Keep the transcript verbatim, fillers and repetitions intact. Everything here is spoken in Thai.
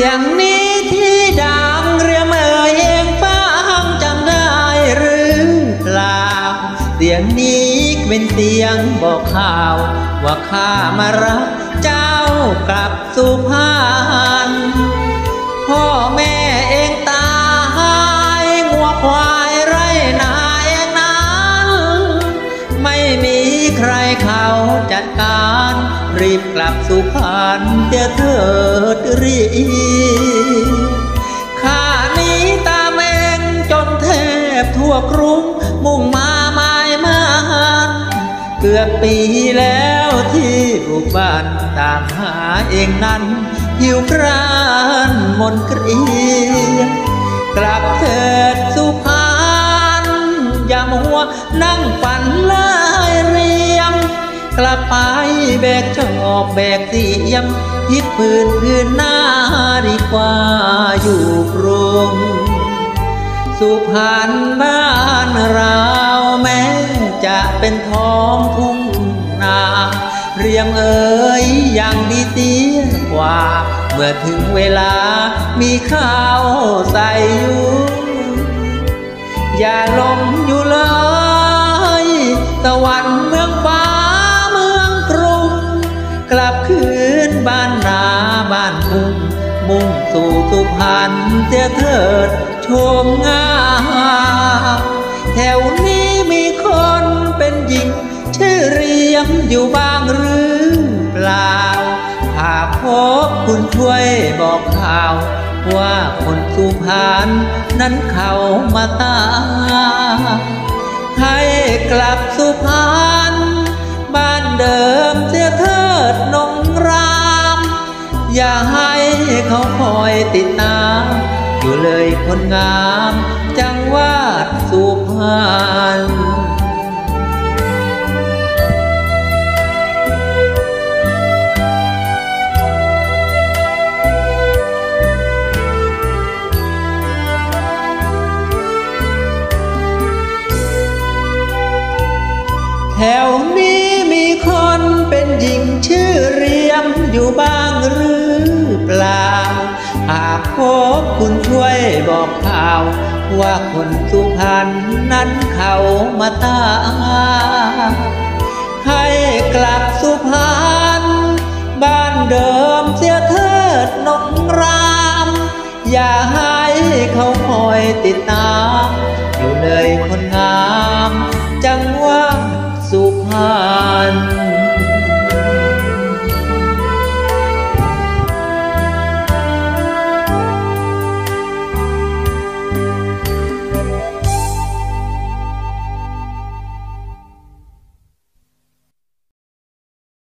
ยงนี้ที่ดังเรียมเอ่ยเองฟังจำได้หรือเปล่าเสียงนี้เป็นเสียงบอกข่าวว่าข้ามารับเจ้ากลับสุพรรณพ่อแม่เองตายงัวควายไร่นาเองนั้นไม่มีใครเขาจัดการรีบกลับสุพรรณเดี๋ยวเถิดรีข้านี้ตามเองจนแทบทั่วกรุงมุ่งมาหมายมันเกือบปีแล้วที่บุกบ้านตามหาเองนั้นหิวกรานมนเกลียดกลับเถิดสุพรรณอย่ามัวนั่งฝันลายเรียมกลับไปแบกจอบแบกเสียมยิบปืนพื้นหน้าดีกว่าอยู่กรุงสุพรรณบ้านเราแม้จะเป็นท้องทุ่งนาเรียมเอ๋ยอย่างดีเสียกว่าเมื่อถึงเวลามีข้าวใส่อยู่อย่าลมอยู่เลยตะวันเมืองฟ้าเมืองกรุงกลับคืนบ้านนาบ้านทุ่งมุ่งสู่สุพรรณเสียเถิดชมงามแถวนี้มีคนเป็นหญิงชื่อเรียมอยู่บ้างหรือเปล่าหากพบคุณช่วยบอกข่าวว่าคนสุพรรณนั้นเขามาตามให้กลับสุพรรณบ้านเดิมเสียเถิดนงรามอย่าให้เขาคอยติดตามอยู่เลยคนงามจังหวัดสุพรรณแถวนี้มีคนเป็นหญิงชื่อเรียมอยู่บ้างหรือเปล่าหากพบคุณช่วยบอกข่าวว่าคนสุพรรณนั้นเขามาตามให้กลับสุพรรณบ้านเดิมเสียเถิดนงรามอย่าให้เขาคอยติดตามอยู่เลยคนงามจังหวัดสุพรรณ